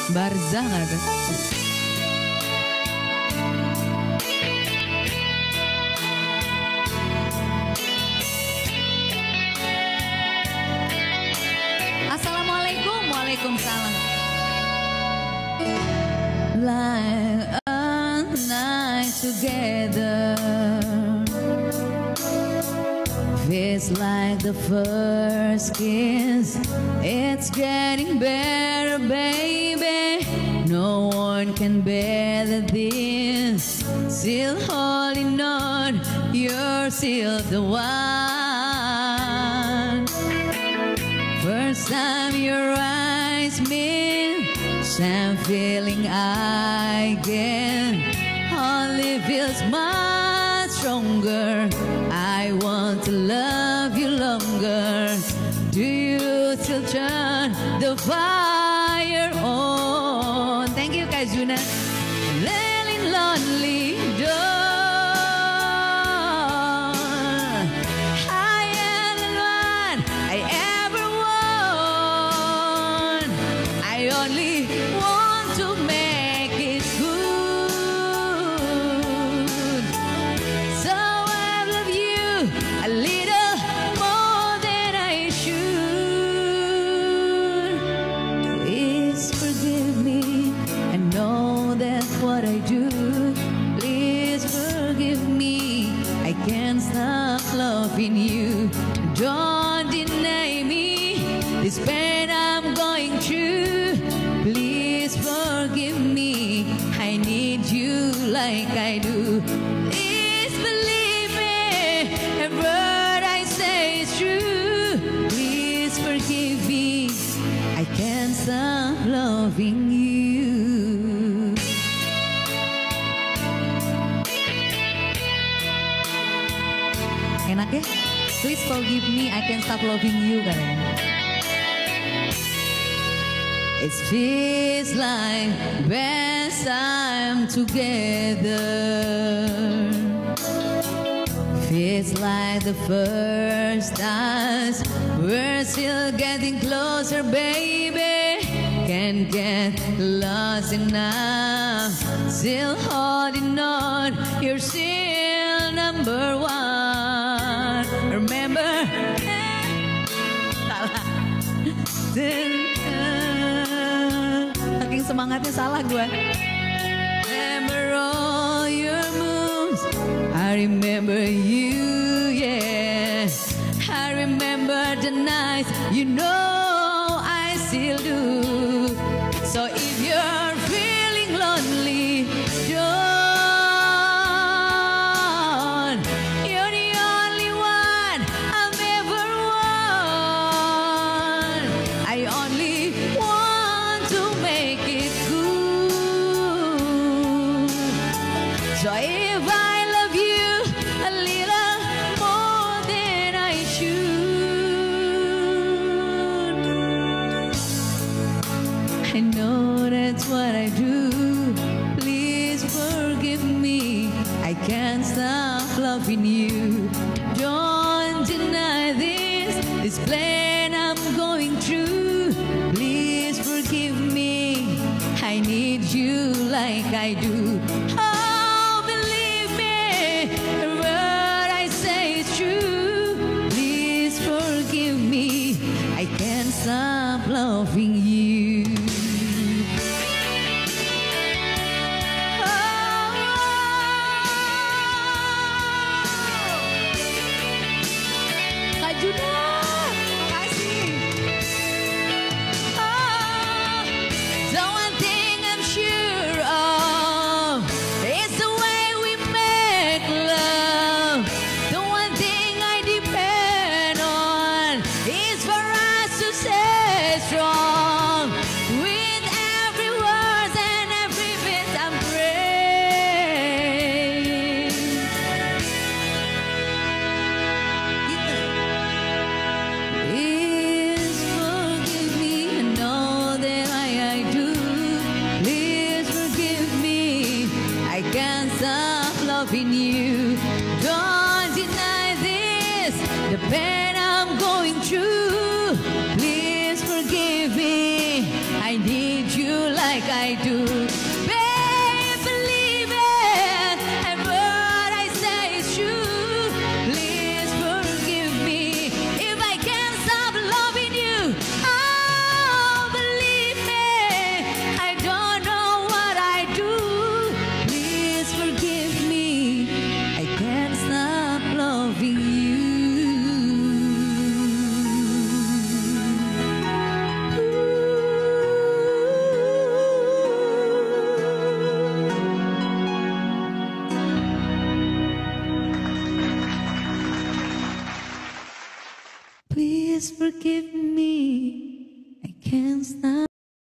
Barzah nggak ada. Assalamualaikum, waalaikumsalam. Like a night together, feels like the first kiss. It's getting better, baby. No one can better this. Still holding on, you're still the one. First time your eyes meet, same feeling I get. Only feels much stronger. I want to love you longer. Do you still turn the fire on? Thank you, Kak Juna. Laying lonely dawn. I am the one I ever want. I only want to make it good. So I love you a little more than I should. Please forgive me, I know that's what I do. Please forgive me, I can't stop loving you. Don't deny me this pain I'm going through. Please forgive me, I need you like I do. Please believe me, every word I say is true. Please forgive me, I can't stop loving you. Enak ya? Please forgive me, I can't stop loving you katanya. It feels like best time together. Feels like the first times. We're still getting closer, baby. Can't get lost enough. Still holding on. You're still number one. Remember? Salah. Saking semangatnya salah gue. Remember all your moves. I remember you, yeah. I remember the nights, you know I still do. So if you're feeling lonely, don't. You're the only one I've ever want. I only want to make it good. So if I love you a little more than I should, I know that's what I do. Please forgive me, I can't stop loving you. Don't deny this pain I'm going through. Please forgive me, I need you like I do. Oh, believe me, what I say is true. Please forgive me, I can't stop loving you. Kak Juna, makasih. The one thing I'm sure of is the way we make love. The one thing I depend on is for us to stay strong. I do. Babe, believe it, and what I say is true. Please forgive me if I can't stop loving you. Oh, believe me, I don't know what I do. Please forgive me, I can't stop loving you. Please forgive me.